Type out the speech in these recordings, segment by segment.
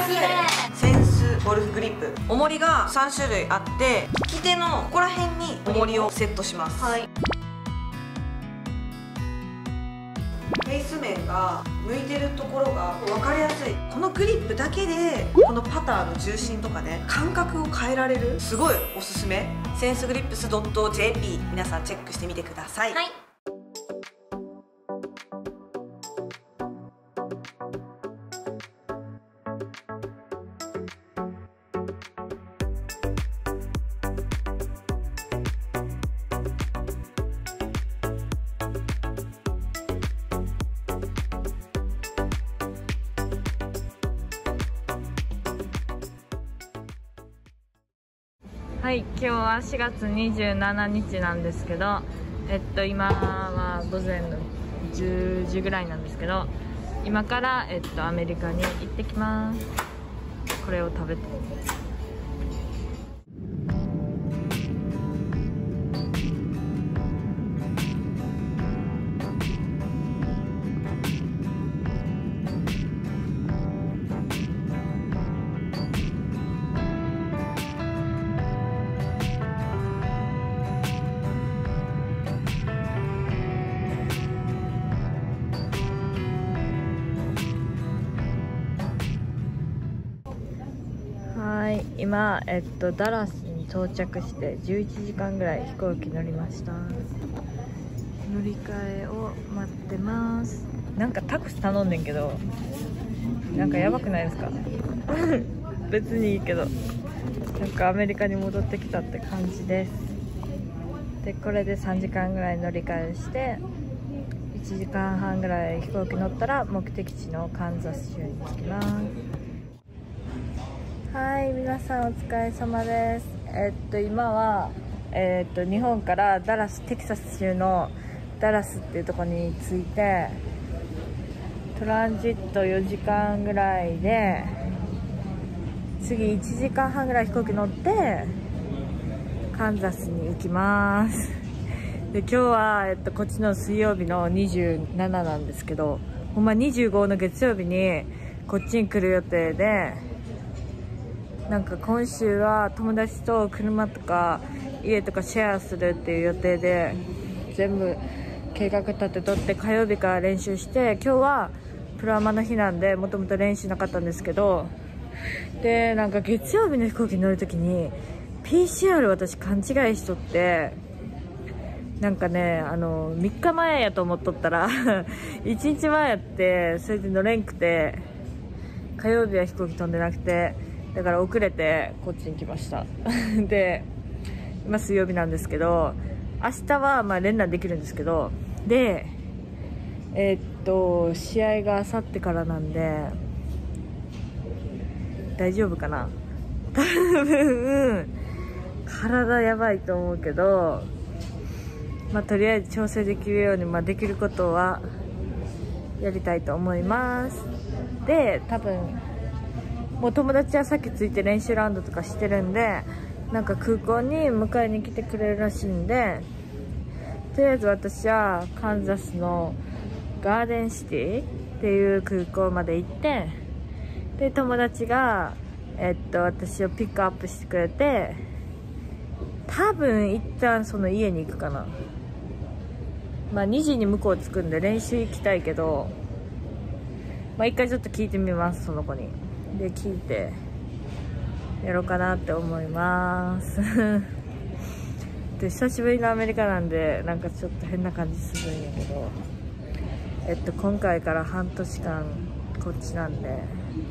センスゴルフグリップ、重りが3種類あって、利き手のここら辺に重りをセットします。はい。フェイス面が向いてるところが分かりやすい。このグリップだけでこのパターの重心とかね、感覚を変えられる、すごいおすすめ。センスグリップス .jp、 皆さんチェックしてみてください。はい。 はい、今日は4月27日なんですけど、今は午前の10時ぐらいなんですけど、今から、アメリカに行ってきます。これを食べて。はい、今、ダラスに到着して11時間ぐらい飛行機乗りました。乗り換えを待ってます。なんかタクシー頼んでんけど、なんかやばくないですか？別にいいけど、なんかアメリカに戻ってきたって感じです。で、これで3時間ぐらい乗り換えして1時間半ぐらい飛行機乗ったら目的地のカンザス州に着きます。はい、皆さんお疲れ様です。今は、日本からダラス、テキサス州のダラスっていうところに着いて、トランジット4時間ぐらいで、次1時間半ぐらい飛行機乗ってカンザスに行きます。で、今日は、こっちの水曜日の27なんですけど、ほんま25の月曜日にこっちに来る予定で、なんか今週は友達と車とか家とかシェアするっていう予定で、全部計画立てとって火曜日から練習して、今日はプロアマの日なんでもともと練習なかったんですけど、でなんか月曜日の飛行機に乗るときに PCR 私勘違いしとって、なんかね3日前やと思っとったら1日前やって、それで乗れんくて、火曜日は飛行機飛んでなくて、だから遅れてこっちに来ましたで、今水曜日なんですけど、明日はまあ連絡できるんですけど、で試合があさってからなんで大丈夫かな。多分体やばいと思うけど、まあとりあえず調整できるように、まあできることはやりたいと思います。で、多分もう友達はさっき着いて練習ラウンドとかしてるんで、なんか空港に迎えに来てくれるらしいんで、とりあえず私はカンザスのガーデンシティっていう空港まで行って、で友達が私をピックアップしてくれて、多分一旦その家に行くかな。まあ2時に向こう着くんで練習行きたいけど、まあ一回ちょっと聞いてみます、その子に。で聞いてやろうかなって思いますで、久しぶりのアメリカなんで、なんかちょっと変な感じするんやけど、今回から半年間こっちなんで、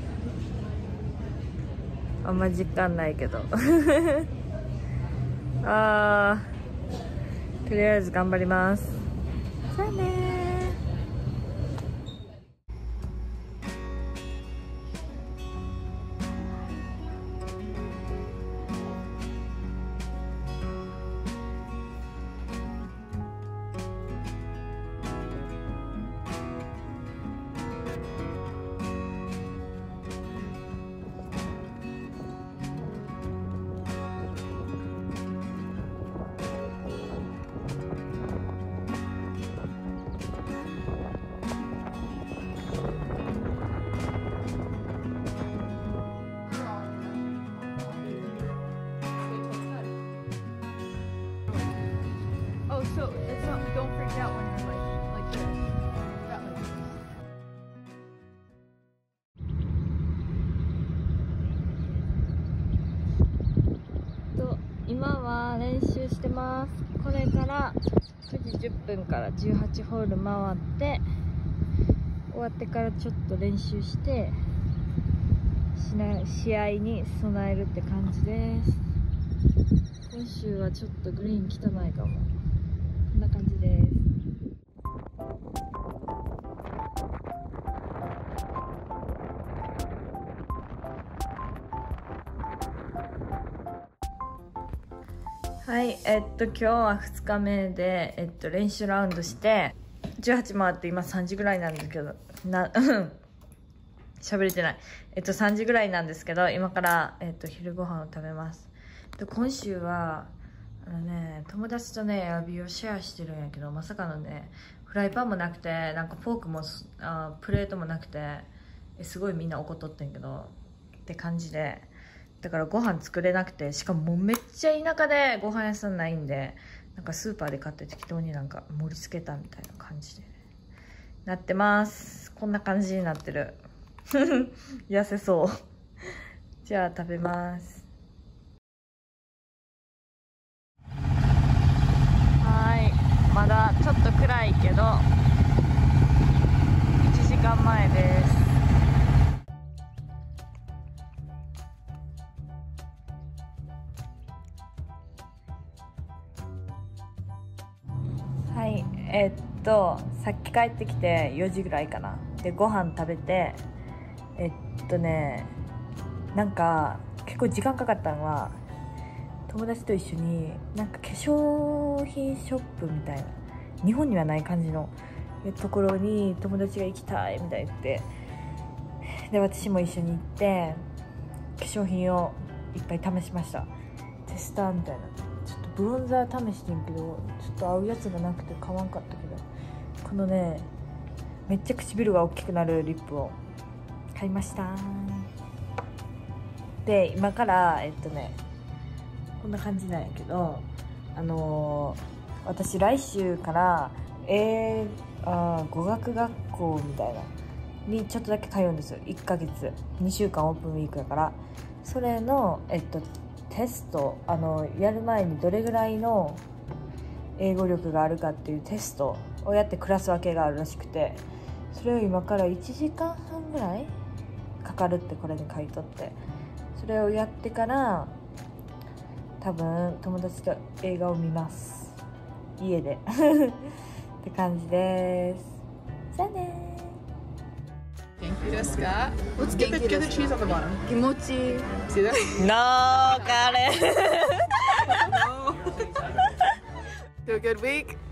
あんま実感ないけどあー、とりあえず頑張ります。じゃあねー。 今は練習してます。これから9時10分から18ホール回って終わってからちょっと練習して試合に備えるって感じです。今週はちょっとグリーン汚いかも。こんな感じです。はい、今日は2日目で、練習ラウンドして、18回って今3時ぐらいなんですけど、喋れてない。3時ぐらいなんですけど、今から、昼ご飯を食べます。今週は、友達とね、エアビーをシェアしてるんやけど、まさかのね、フライパンもなくて、なんかフォークも、プレートもなくて、すごいみんな怒っとってんけど、って感じで、だからご飯作れなくて、しかももうめっちゃ田舎でご飯屋さんないんで、なんかスーパーで買って適当になんか盛り付けたみたいな感じでなってます。こんな感じになってる。痩せそう。じゃあ食べます。はい、まだちょっと暗いけど1時間前です。はい、さっき帰ってきて4時ぐらいかな。で、ご飯食べて、なんか結構時間かかったのは、友達と一緒になんか化粧品ショップみたいな、日本にはない感じのところに友達が行きたいみたいに言って、で私も一緒に行って化粧品をいっぱい試しました。テスターみたいな。ちょっとブロンザー試してんけど、ちょっと合うやつがなくて買わんかったけど、このね、めっちゃ唇が大きくなるリップを買いました。で、今からこんな感じなんやけど、私来週から語学学校みたいなにちょっとだけ通うんですよ。1ヶ月2週間オープンウィークだから、それのテスト、やる前にどれぐらいの英語力があるかっていうテストをやってクラス分けがあるらしくて、それを今から1時間半ぐらいかかるってこれに書いとって、それをやってから多分友達と映画を見ます、家でって感じです。じゃあねー。 元気ですか? Let's get the cheese on the bottom. 気持ちいい。 See that? No, Karen. Do a good week.